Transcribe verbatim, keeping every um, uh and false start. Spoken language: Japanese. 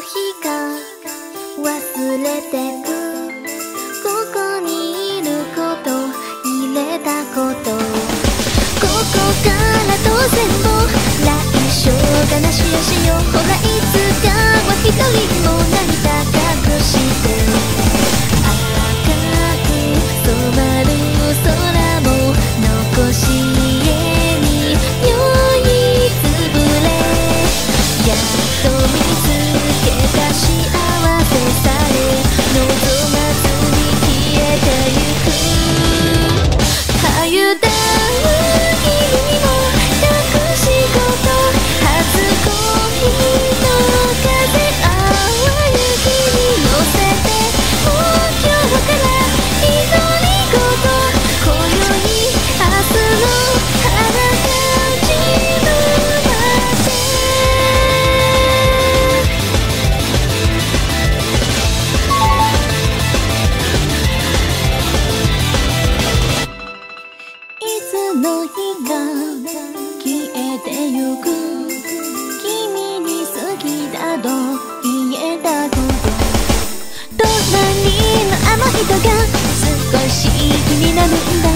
日が忘れてく。ここにいること入れたこと、ここからと全部来生悲しやしよう。ほらいつかは一人も涙隠して赤く染まる空も残し家に酔いつぶれ、やっと見つけた幸せさえ望まずに消えてゆく。はゆだ君にも隠し事、初恋の風淡い雪に乗せて、もう今日から祈り事、今宵明日の花が散るまで。いつの日か消えてゆく、君に好きだと言えたこと、隣のあの人が少し気になるんだ。